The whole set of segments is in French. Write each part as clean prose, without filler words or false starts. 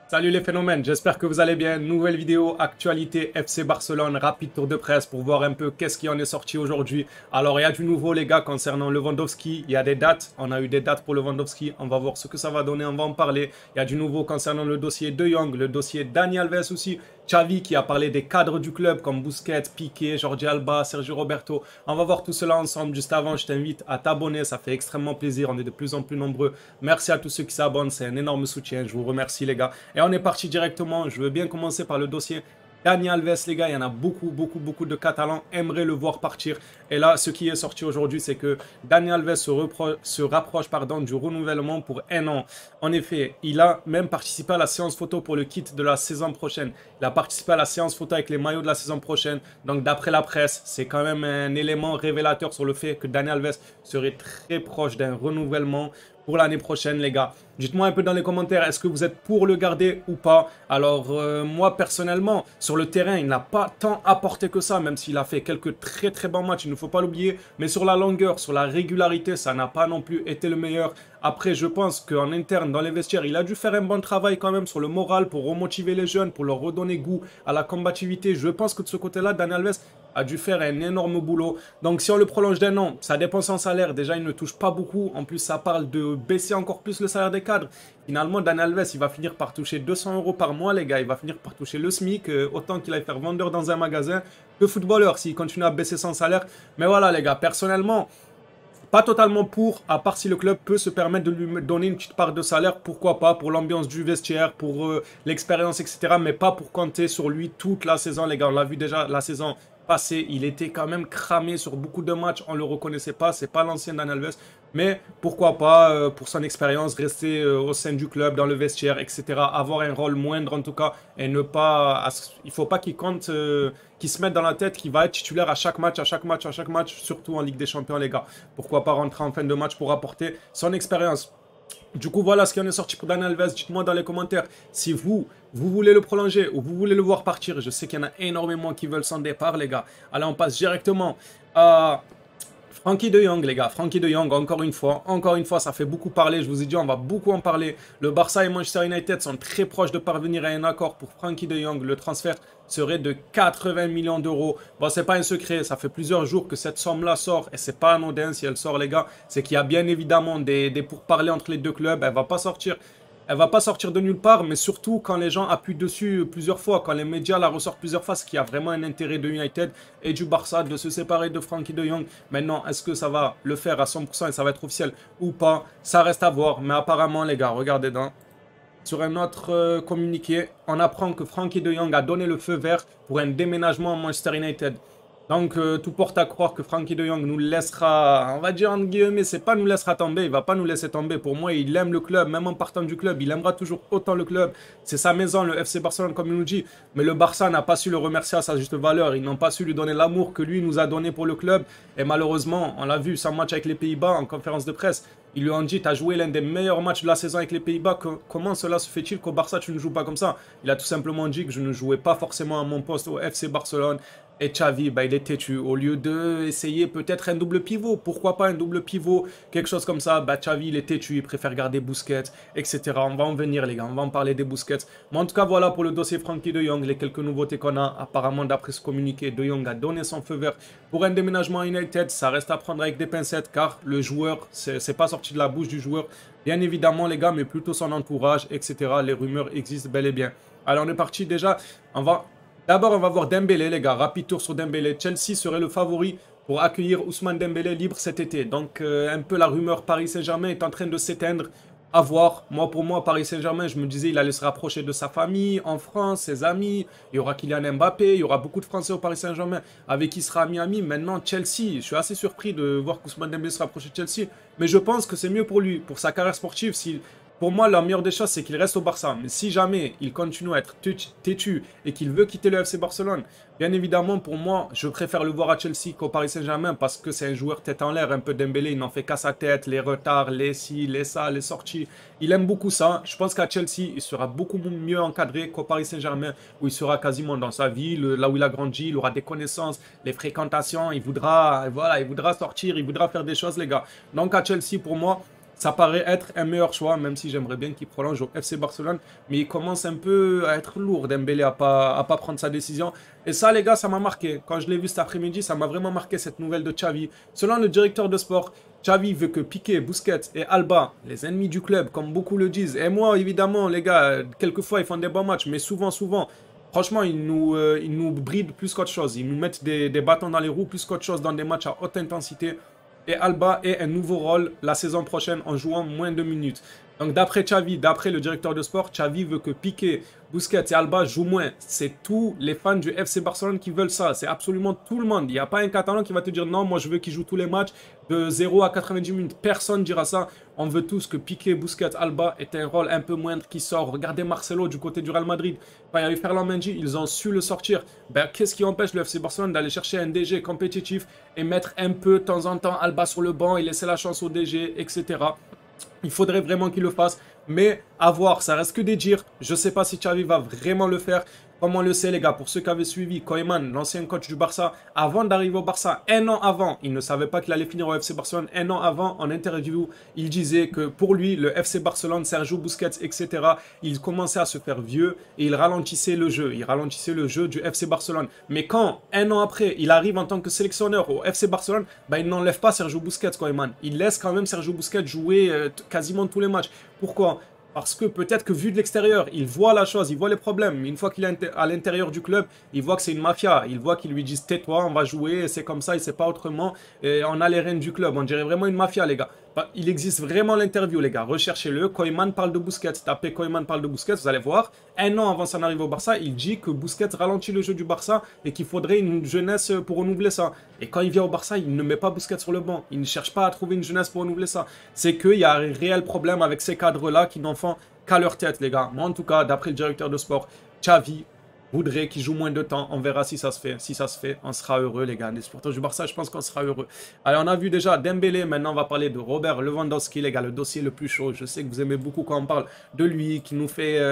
Salut les phénomènes, j'espère que vous allez bien. Nouvelle vidéo, actualité FC Barcelone, rapide tour de presse pour voir un peu qu'est-ce qui en est sorti aujourd'hui. Alors il y a du nouveau les gars concernant Lewandowski, il y a des dates, on a eu des dates pour Lewandowski, on va voir ce que ça va donner, on va en parler. Il y a du nouveau concernant le dossier De Jong, le dossier Dani Alves aussi. Xavi qui a parlé des cadres du club comme Busquets, Piqué, Jordi Alba, Sergio Roberto. On va voir tout cela ensemble. Juste avant, je t'invite à t'abonner, ça fait extrêmement plaisir, on est de plus en plus nombreux. Merci à tous ceux qui s'abonnent, c'est un énorme soutien, je vous remercie les gars. Et on est parti directement, je veux bien commencer par le dossier Dani Alves, les gars, il y en a beaucoup de Catalans aimeraient le voir partir. Et là, ce qui est sorti aujourd'hui, c'est que Dani Alves se rapproche du renouvellement pour 1 an. En effet, il a même participé à la séance photo pour le kit de la saison prochaine. Il a participé à la séance photo avec les maillots de la saison prochaine. Donc, d'après la presse, c'est quand même un élément révélateur sur le fait que Dani Alves serait très proche d'un renouvellement pour l'année prochaine, les gars. Dites-moi un peu dans les commentaires, est-ce que vous êtes pour le garder ou pas? Alors, moi, personnellement, sur le terrain, il n'a pas tant apporté que ça, même s'il a fait quelques très bons matchs, il ne faut pas l'oublier. Mais sur la longueur, sur la régularité, ça n'a pas non plus été le meilleur. Après, je pense qu'en interne, dans les vestiaires, il a dû faire un bon travail quand même sur le moral pour remotiver les jeunes, pour leur redonner goût à la combativité. Je pense que de ce côté-là, Dani Alves a dû faire un énorme boulot. Donc, si on le prolonge d'1 an, ça dépend son salaire. Déjà, il ne touche pas beaucoup. En plus, ça parle de baisser encore plus le salaire des cadres. Finalement, Dani Alves, il va finir par toucher 200 € par mois, les gars. Il va finir par toucher le SMIC, autant qu'il aille faire vendeur dans un magasin que footballeur s'il continue à baisser son salaire. Mais voilà, les gars, personnellement, pas totalement pour, à part si le club peut se permettre de lui donner une petite part de salaire, pourquoi pas, pour l'ambiance du vestiaire, pour l'expérience, etc. Mais pas pour compter sur lui toute la saison, les gars. On l'a vu déjà la saison passée, il était quand même cramé sur beaucoup de matchs, on le reconnaissait pas, c'est pas l'ancien Dani Alves. Mais pourquoi pas, pour son expérience, rester au sein du club, dans le vestiaire, etc. Avoir un rôle moindre en tout cas, et ne pas... Il faut pas qu'il compte... Qu'il se mette dans la tête qu'il va être titulaire à chaque match, surtout en Ligue des Champions, les gars. Pourquoi pas rentrer en fin de match pour apporter son expérience. Du coup, voilà ce qui en est sorti pour Dani Alves. Dites-moi dans les commentaires si vous voulez le prolonger ou vous voulez le voir partir. Je sais qu'il y en a énormément qui veulent son départ, les gars. Allez, on passe directement à Frenkie de Jong, les gars. Frenkie de Jong, encore une fois, ça fait beaucoup parler. Je vous ai dit, on va beaucoup en parler. Le Barça et Manchester United sont très proches de parvenir à un accord pour Frenkie de Jong. Le transfert serait de 80 millions d'euros. Bon, c'est pas un secret. Ça fait plusieurs jours que cette somme-là sort. Et c'est pas anodin si elle sort, les gars. C'est qu'il y a bien évidemment des pourparlers entre les deux clubs. Elle va pas sortir. Elle va pas sortir de nulle part, mais surtout quand les gens appuient dessus plusieurs fois, quand les médias la ressortent plusieurs fois, c'est qu'il y a vraiment un intérêt de United et du Barça de se séparer de Frenkie de Jong. Maintenant, est-ce que ça va le faire à 100% et ça va être officiel ou pas? Ça reste à voir, mais apparemment, les gars, regardez sur un autre communiqué, on apprend que Frenkie de Jong a donné le feu vert pour un déménagement à Manchester United. Donc, tout porte à croire que Frenkie de Jong nous laissera, on va dire entre guillemets, c'est pas nous laissera tomber, il va pas nous laisser tomber. Pour moi, il aime le club, même en partant du club, il aimera toujours autant le club. C'est sa maison, le FC Barcelone, comme il nous dit. Mais le Barça n'a pas su le remercier à sa juste valeur. Ils n'ont pas su lui donner l'amour que lui nous a donné pour le club. Et malheureusement, on l'a vu, son match avec les Pays-Bas en conférence de presse. Ils lui ont dit, tu as joué l'un des meilleurs matchs de la saison avec les Pays-Bas. Comment cela se fait-il qu'au Barça, tu ne joues pas comme ça? Il a tout simplement dit que je ne jouais pas forcément à mon poste au FC Barcelone. Et Xavi, bah, il est têtu. Au lieu d'essayer peut-être un double pivot, pourquoi pas un double pivot, quelque chose comme ça, bah, Xavi, il est têtu, il préfère garder Busquets, etc. On va en venir, les gars, on va en parler des Busquets. Mais en tout cas, voilà pour le dossier Frenkie de Jong, les quelques nouveautés qu'on a. Apparemment, d'après ce communiqué, de Jong a donné son feu vert pour un déménagement à United. Ça reste à prendre avec des pincettes, car le joueur, c'est pas sorti de la bouche du joueur, bien évidemment, les gars, mais plutôt son entourage, etc. Les rumeurs existent bel et bien. Alors, on est parti déjà, D'abord, on va voir Dembélé, les gars. Rapide tour sur Dembélé. Chelsea serait le favori pour accueillir Ousmane Dembélé libre cet été. Donc, un peu la rumeur Paris Saint-Germain est en train de s'éteindre. À voir. Pour moi, Paris Saint-Germain, je me disais, il allait se rapprocher de sa famille, en France, ses amis. Il y aura Kylian Mbappé, il y aura beaucoup de Français au Paris Saint-Germain avec qui sera ami. Maintenant, Chelsea, je suis assez surpris de voir qu'Ousmane Dembélé se rapproche de Chelsea. Mais je pense que c'est mieux pour lui, pour sa carrière sportive, pour moi, la meilleure des choses, c'est qu'il reste au Barça. Mais si jamais il continue à être têtu et qu'il veut quitter le FC Barcelone, bien évidemment, pour moi, je préfère le voir à Chelsea qu'au Paris Saint-Germain parce que c'est un joueur tête en l'air, un peu Dembélé. Il n'en fait qu'à sa tête, les retards, les ci, les ça, les sorties. Il aime beaucoup ça. Je pense qu'à Chelsea, il sera beaucoup mieux encadré qu'au Paris Saint-Germain où il sera quasiment dans sa ville, là où il a grandi. Il aura des connaissances, les fréquentations. Il voudra sortir, il voudra faire des choses, les gars. Donc à Chelsea, pour moi, ça paraît être un meilleur choix, même si j'aimerais bien qu'il prolonge au FC Barcelone. Mais il commence un peu à être lourd, Dembélé, à pas prendre sa décision. Et ça, les gars, ça m'a marqué. Quand je l'ai vu cet après-midi, ça m'a vraiment marqué cette nouvelle de Xavi. Selon le directeur de sport, Xavi veut que Piqué, Busquets et Alba, les ennemis du club, comme beaucoup le disent, et moi, évidemment, les gars, quelquefois, ils font des bons matchs, mais souvent, franchement, ils nous brident plus qu'autre chose. Ils nous mettent des bâtons dans les roues plus qu'autre chose dans des matchs à haute intensité. Et Alba ait un nouveau rôle la saison prochaine en jouant moins de minutes. Donc d'après Xavi, d'après le directeur de sport, Xavi veut que Piqué, Busquets et Alba jouent moins. C'est tous les fans du FC Barcelone qui veulent ça. C'est absolument tout le monde. Il n'y a pas un Catalan qui va te dire non, moi je veux qu'il joue tous les matchs de 0 à 90 minutes. Personne ne dira ça. On veut tous que Piqué, Busquets, Alba aient un rôle un peu moindre qui sort. Regardez Marcelo du côté du Real Madrid. Quand il y avait Ferland Mendy, ils ont su le sortir. Ben, qu'est-ce qui empêche le FC Barcelone d'aller chercher un DG compétitif et mettre un peu de temps en temps Alba sur le banc et laisser la chance au DG, etc. Il faudrait vraiment qu'il le fasse. Mais à voir, ça reste que des dires. Je ne sais pas si Xavi va vraiment le faire. Comme on le sait, les gars, pour ceux qui avaient suivi, Koeman, l'ancien coach du Barça, avant d'arriver au Barça, un an avant, il ne savait pas qu'il allait finir au FC Barcelone. Un an avant, en interview, il disait que pour lui, le FC Barcelone, Sergio Busquets, etc., il commençait à se faire vieux et il ralentissait le jeu. Il ralentissait le jeu du FC Barcelone. Mais quand, un an après, il arrive en tant que sélectionneur au FC Barcelone, ben, il n'enlève pas Sergio Busquets, Koeman. Il laisse quand même Sergio Busquets jouer quasiment tous les matchs. Pourquoi ? Parce que peut-être que vu de l'extérieur, il voit la chose, il voit les problèmes. Mais une fois qu'il est à l'intérieur du club, il voit que c'est une mafia. Il voit qu'ils lui disent tais-toi, on va jouer, c'est comme ça, il ne sait pas autrement. Et on a les rênes du club. On dirait vraiment une mafia, les gars. Il existe vraiment l'interview, les gars. Recherchez-le. Koeman parle de Busquets. Tapez Koeman parle de Busquets, vous allez voir. Un an avant son arrivée au Barça, il dit que Busquets ralentit le jeu du Barça et qu'il faudrait une jeunesse pour renouveler ça. Et quand il vient au Barça, il ne met pas Busquets sur le banc. Il ne cherche pas à trouver une jeunesse pour renouveler ça. C'est qu'il y a un réel problème avec ces cadres-là qui n'en font qu'à leur tête, les gars. Moi, en tout cas, d'après le directeur de sport, Xavi voudrait qu'il joue moins de temps. On verra si ça se fait. Si ça se fait, on sera heureux, les gars. Les supporters du Barça, je pense qu'on sera heureux. Allez, on a vu déjà Dembélé. Maintenant, on va parler de Robert Lewandowski, les gars. Le dossier le plus chaud. Je sais que vous aimez beaucoup quand on parle de lui, qui nous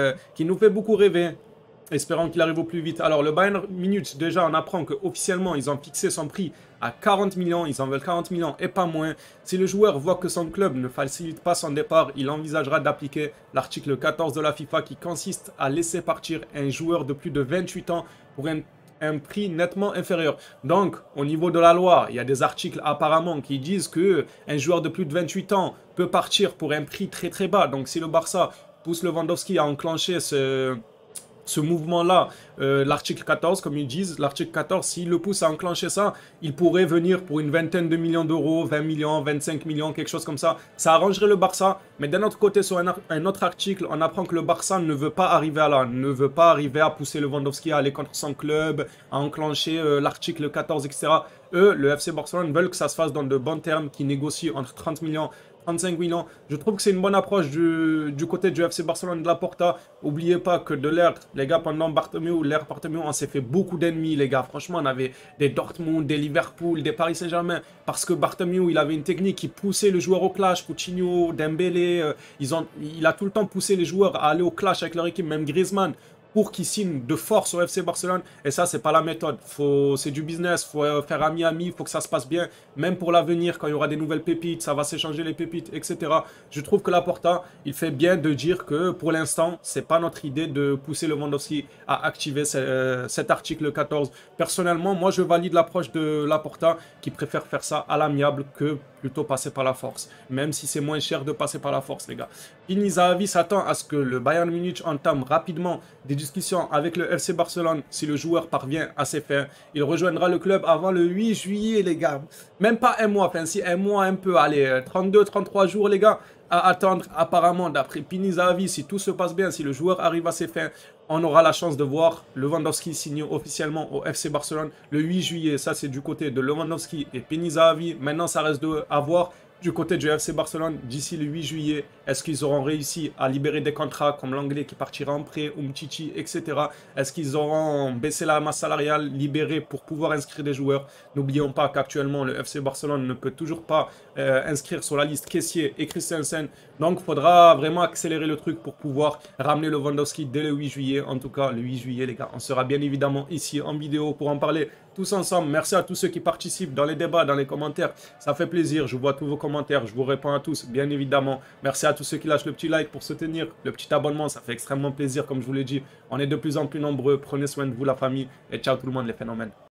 fait beaucoup rêver. Espérons qu'il arrive au plus vite. Alors, le Bayern Munich, déjà, on apprend qu'officiellement, ils ont fixé son prix à 40 millions. Ils en veulent 40 millions et pas moins. Si le joueur voit que son club ne facilite pas son départ, il envisagera d'appliquer l'article 14 de la FIFA qui consiste à laisser partir un joueur de plus de 28 ans pour un prix nettement inférieur. Donc, au niveau de la loi, il y a des articles apparemment qui disent que un joueur de plus de 28 ans peut partir pour un prix très très bas. Donc, si le Barça pousse Lewandowski à enclencher ce mouvement-là, l'article 14, comme ils disent, l'article 14, s'il le pousse à enclencher ça, il pourrait venir pour une vingtaine de millions d'euros, 20 millions, 25 millions, quelque chose comme ça. Ça arrangerait le Barça, mais d'un autre côté, sur un autre article, on apprend que le Barça ne veut pas arriver à là, ne veut pas arriver à pousser Lewandowski à aller contre son club, à enclencher l'article 14, etc. Eux, le FC Barcelone, veulent que ça se fasse dans de bons termes, qui négocient entre 30 millions 35 millions. Je trouve que c'est une bonne approche du côté du FC Barcelone de Laporta. N'oubliez pas que de l'ère, les gars, pendant Bartomeu, l'ère Bartomeu, on s'est fait beaucoup d'ennemis, les gars. Franchement, on avait des Dortmund, des Liverpool, des Paris Saint-Germain. Parce que Bartomeu, il avait une technique qui poussait le joueur au clash. Coutinho, Dembélé, il a tout le temps poussé les joueurs à aller au clash avec leur équipe, même Griezmann, pour qu'ils signent de force au FC Barcelone. Et ça, c'est pas la méthode. C'est du business, faut faire ami-ami, faut que ça se passe bien. Même pour l'avenir, quand il y aura des nouvelles pépites, ça va s'échanger les pépites, etc. Je trouve que Laporta, il fait bien de dire que pour l'instant, c'est pas notre idée de pousser Lewandowski à activer cet article 14. Personnellement, moi, je valide l'approche de Laporta qui préfère faire ça à l'amiable que plutôt passer par la force. Même si c'est moins cher de passer par la force, les gars. Pini Zahavi s'attend à ce que le Bayern Munich entame rapidement des discussions avec le FC Barcelone si le joueur parvient à ses fins. Il rejoindra le club avant le 8 juillet, les gars. Même pas un mois, enfin si un mois un peu, allez, 32-33 jours, les gars, à attendre. Apparemment, d'après Pini Zahavi, si tout se passe bien, si le joueur arrive à ses fins, on aura la chance de voir Lewandowski signer officiellement au FC Barcelone le 8 juillet. Ça, c'est du côté de Lewandowski et Pini Zahavi. Maintenant, ça reste à voir du côté du FC Barcelone d'ici le 8 juillet. Est-ce qu'ils auront réussi à libérer des contrats comme l'anglais qui partira en prêt, Umtiti, etc. Est-ce qu'ils auront baissé la masse salariale, libéré pour pouvoir inscrire des joueurs? N'oublions pas qu'actuellement, le FC Barcelone ne peut toujours pas inscrire sur la liste Kessié et Christensen. Donc, il faudra vraiment accélérer le truc pour pouvoir ramener Lewandowski dès le 8 juillet. En tout cas, le 8 juillet, les gars, on sera bien évidemment ici en vidéo pour en parler tous ensemble. Merci à tous ceux qui participent dans les débats, dans les commentaires. Ça fait plaisir. Je vois tous vos commentaires. commentaires, je vous réponds à tous, bien évidemment. Merci à tous ceux qui lâchent le petit like pour soutenir, le petit abonnement, ça fait extrêmement plaisir, comme je vous l'ai dit. On est de plus en plus nombreux, prenez soin de vous la famille, et ciao tout le monde les phénomènes.